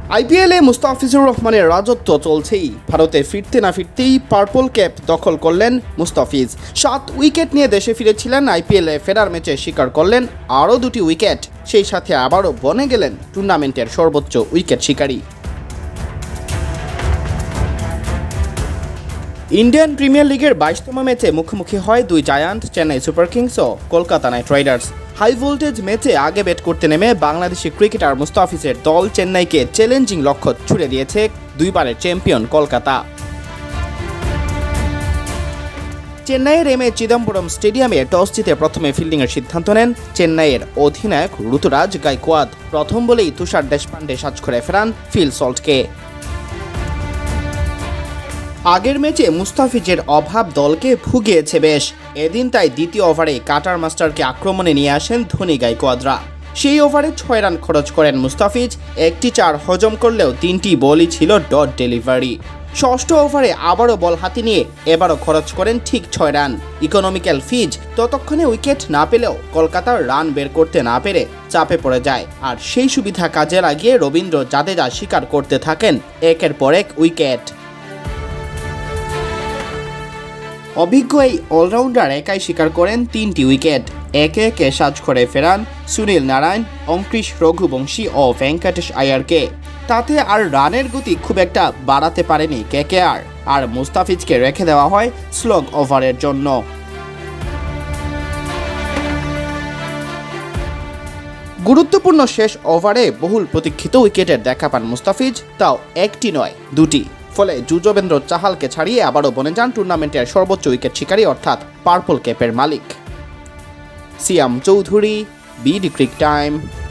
আইপিএলে মুস্তাফিজুর রহমানের রাজত্ব চলছেই। ভারতে ফিরতে না ফিরতেই পার্পল ক্যাপ দখল করলেন মুস্তাফিজ। 7 উইকেট নিয়ে দেশে ফিরেছিলেন। আইপিএলে ফেরার ম্যাচে শিকার করলেন আরও 2টি উইকেট। সেই সাথে আবারও বনে গেলেন টুর্নামেন্টের সর্বোচ্চ উইকেট শিকারী। ইন্ডিয়ান প্রিমিয়ার লিগের 22তম ম্যাচে মুখোমুখি হয় দুই জায়ান্ট, চেন্নাই সুপার কিংস ও Kolkata knight riders. High voltage ম্যাচে আগে ব্যাট করতে নেমে বাংলাদেশি ক্রিকেটার মুস্তাফিজের দল চেন্নাইকে চ্যালেঞ্জিং লক্ষ্য ছুড়ে দিয়েছে দুইবারের চ্যাম্পিয়ন কলকাতা। চেন্নাইয়ের এমএ চিদম্বরম স্টেডিয়ামে টস জিতে প্রথমে ফিল্ডিংয়ের সিদ্ধান্ত নেন চেন্নাইয়ের অধিনায়ক ঋতুরাজ গায়কোয়াদ। প্রথম বলেই তুষার দেশপান্ডে সাজ করে ফেরান ফিল সল্টকে। আগের ম্যাচে মুস্তাফিজের অভাব দলকে ভুগিয়েছে বেশ। এদিন তাই দ্বিতীয় ওভারে কাটার মাস্টারকে আক্রমণে নিয়ে আসেন ধোনি গায়কোয়াদরা। সেই ওভারে 6 রান খরচ করেন মুস্তাফিজ। একটি 4 হজম করলেও 3টি বলই ছিল ডট ডেলিভারি। ষষ্ঠ ওভারে আবারও বল হাতে নিয়ে এবারও খরচ করেন ঠিক 6 রান। ইকোনমিক্যাল ফিজ ততক্ষণে উইকেট না পেলেও কলকাতার রান বের করতে না পেরে চাপে পড়ে যায়। আর সেই সুবিধা কাজে লাগিয়ে রবীন্দ্র জাদেজা শিকার করতে থাকেন একের পর এক উইকেট। অভিজ্ঞ এই অলরাউন্ডার একাই শিকার করেন 3টি উইকেট। একে একে সাজ করে ফেরান সুনীল নারায়ণ, অঙ্কৃশ রঘুবংশী ও ভেঙ্কটেশ আয়ারকে। তাতে আর রানের গতি খুব একটা বাড়াতে পারেনি কেকেআর। আর মুস্তাফিজকে রেখে দেওয়া হয় স্লগ ওভারের জন্য। গুরুত্বপূর্ণ শেষ ওভারে বহুল প্রতীক্ষিত উইকেটের দেখা পান মুস্তাফিজ, তাও একটি নয় 2টি। ফলে যুজবেন্দ্র চাহালকে ছাড়িয়ে আবারও বনে যান টুর্নামেন্টের সর্বোচ্চ উইকেট শিকারী অর্থাৎ পার্পল ক্যাপের মালিক। Siam Chowdhury, BD cric time.